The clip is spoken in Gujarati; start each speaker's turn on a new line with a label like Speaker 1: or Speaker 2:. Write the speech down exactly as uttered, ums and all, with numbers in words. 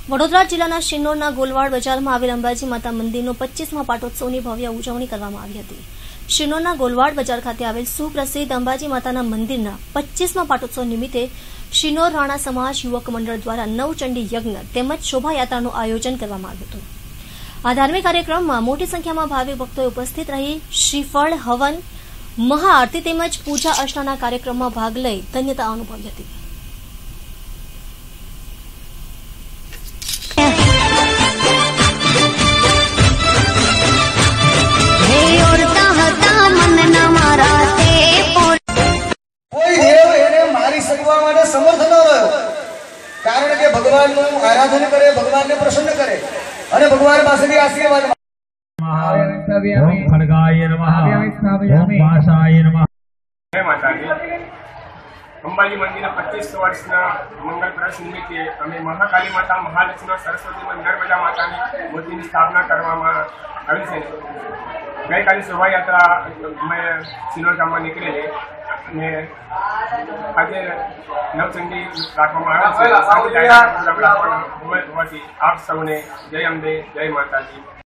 Speaker 1: વડોદરા જિલ્લાના શિનોરના ગોલવાડ બજારમાં આવેલ અંબાજી માતા મંદિરનો પચીસમા પાટોત્સવની ભવ્ય ઉજવણી કરવામાં આવી હતી। શિનોરના ગોલવાડ બજાર ખાતે આવેલ સુપ્રસિદ્ધ અંબાજી માતાના મંદિરના પચીસમા પાટોત્સવ નિમિત્તે શિનોર રાણા સમાજ યુવક મંડળ દ્વારા નવચંડી યજ્ઞ તેમજ શોભાયાત્રાનું આયોજન કરવામાં આવ્યું હતું। આ ધાર્મિક કાર્યક્રમમાં મોટી સંખ્યામાં ભાવિક ભક્તોએ ઉપસ્થિત રહી શ્રીફળ, હવન, મહાઆરતી તેમજ પૂજા અર્ચનાના કાર્યક્રમમાં ભાગ લઈ ધન્યતા અનુભવી હતી।
Speaker 2: समर्थ न रह्यो कारण के भगवान नु आराधन करे, भगवान ने प्रसन्न करे अने भगवान पासेथी आशीर्वाद
Speaker 3: ओम खड्गाय नमः ओम वासाय नमः।
Speaker 4: जय माताजी। अंबाजी मंदिर पच्चीस वर्षना मंगल प्रवेश निमित्ते अमे महाकाली माता, महालक्ष्मी, सरस्वती और नर्मदा मातानी मूर्तिनी स्थापना करवामां आवी छे। गई काले शोभायात्रा मैं सिनोर गाममां निकळेली અને આજે નવચંડી રાખવામાં આવે છે। આપ સૌને જય અંબે, જય માતાજી।